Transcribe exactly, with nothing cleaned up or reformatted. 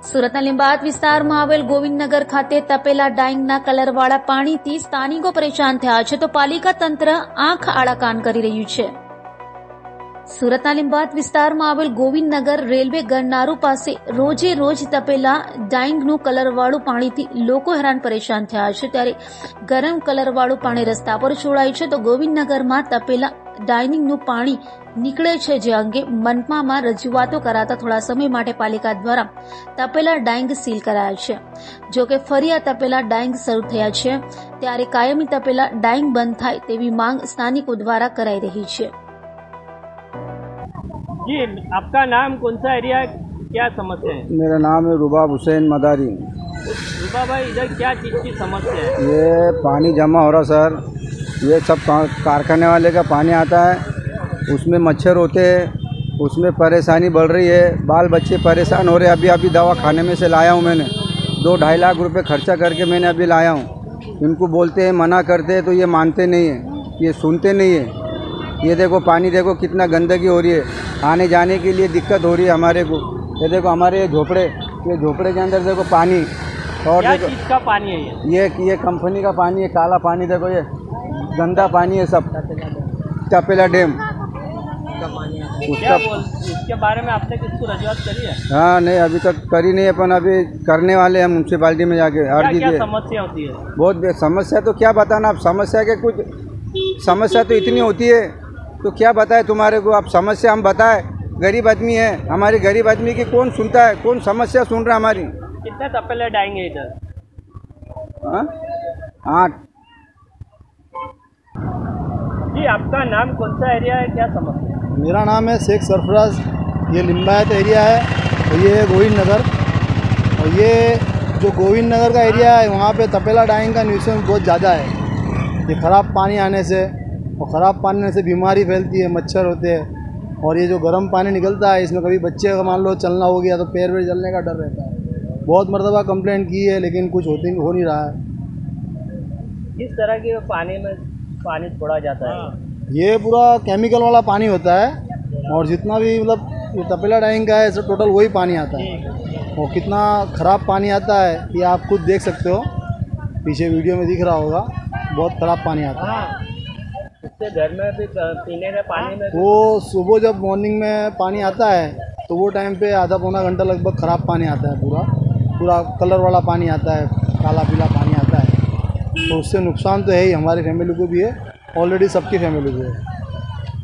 સુરતના લીંબાયત વિસ્તારમાં આવેલ ગોવિંદનગર ખાતે તપેલા ડાઇંગના કલરવાળા પાણીથી સ્થાનિકો પરેશાન થયા છે, તો પાલિકા તંત્ર આંખ આડા કાન કરી રહ્યું છે। સુરતના લીંબાયત વિસ્તારમાં આવેલ ગોવિંદનગર રેલવે ગરનારુ પાસે રોજે રોજ તપેલા ડાઇંગનું કલરવાળું પાણીથી લોકો હેરાન પરેશાન થયા છે, ત્યારે ગરમ કલરવાળું પાણી રસ્તા પર છોડાય છે, તો ગોવિંદનગરમાં તપેલા ડાઇનિંગનું પાણી નીકળે છે, જે અંગે મનપામાં રજૂઆતો કરાતા થોડા સમય માટે પાલિકા દ્વારા તપેલા ડાઇંગ સીલ કરાયા છે। જો કે ફરી આ તપેલા ડાઇંગ શરૂ થયા છે, ત્યારે કાયમી તપેલા ડાઇંગ બંધ થાય તેવી માંગ સ્થાનિકો દ્વારા कराई रही है। जी, आपका नाम कौन सा एरिया, क्या समस्या है? मेरा नाम है रुबाब हुसैन मदारी। रुबाब भाई, इधर क्या चीज़ की समस्या है? ये पानी जमा हो रहा सर, ये सब कारखाने वाले का पानी आता है, उसमें मच्छर होते हैं, उसमें परेशानी बढ़ रही है, बाल बच्चे परेशान हो रहे हैं। अभी अभी दवा खाने में से लाया हूँ मैंने, दो ढाई लाख रुपए खर्चा करके मैंने अभी लाया हूँ। इनको बोलते हैं, मना करते हैं तो ये मानते नहीं है, ये सुनते नहीं है। ये देखो पानी देखो कितना गंदगी हो रही है, आने जाने के लिए दिक्कत हो रही है हमारे को। ये देखो हमारे ये झोपड़े, ये झोपड़े के अंदर देखो पानी, और क्या देखो चीज़ का पानी है ये? ये ये कंपनी का पानी है, काला पानी देखो, ये गंदा पानी है सब, तपेला डैम क्या बोल, इसके बारे में आपने किसको रजूआत करी है? हाँ नहीं, अभी तक करी नहीं है, पर अभी करने वाले हैं म्यूनसिपालिटी में जाके। क्या, अर्जी क्या दिए। समस्या होती है? बहुत समस्या तो क्या बताना, आप समस्या के कुछ समस्या तो इतनी होती है तो क्या बताए तुम्हारे को। आप समस्या हम बताए, गरीब आदमी है, हमारी गरीब आदमी की कौन सुनता है, कौन समस्या सुन रहा है हमारी। कितने तपेले डाएंगे इधर? हाँ आठ। जी, आपका नाम कौन सा एरिया है, क्या समस्या है? मेरा नाम है शेख सरफराज, ये लिंबायत एरिया है और ये है गोविंदनगर। और ये जो गोविंदनगर का एरिया है वहाँ पे तपेला डाइंग का न्यूसेंस बहुत ज़्यादा है। ये ख़राब पानी आने से और ख़राब पानी से बीमारी फैलती है, मच्छर होते हैं। और ये जो गर्म पानी निकलता है इसमें कभी बच्चे का मान लो चलना हो गया तो पैर वैर जलने का डर रहता है। बहुत मरतबा कंप्लेंट की है लेकिन कुछ होती हो नहीं रहा है। किस तरह के पानी में पानी छोड़ा जाता है? ये पूरा केमिकल वाला पानी होता है और जितना भी मतलब ये तपेला डाइंग का है सब टोटल वही पानी आता है। और कितना ख़राब पानी आता है ये आप खुद देख सकते हो, पीछे वीडियो में दिख रहा होगा, बहुत ख़राब पानी आता है। इससे घर में भी पीने के पानी में वो सुबह जब मॉर्निंग में पानी आता है तो वो टाइम पे आधा पौना घंटा लगभग ख़राब पानी आता है, पूरा पूरा कलर वाला पानी आता है, काला पीला पानी आता है। तो उससे नुकसान तो है ही, हमारी फैमिली को भी है, ऑलरेडी सबकी फैमिली को है।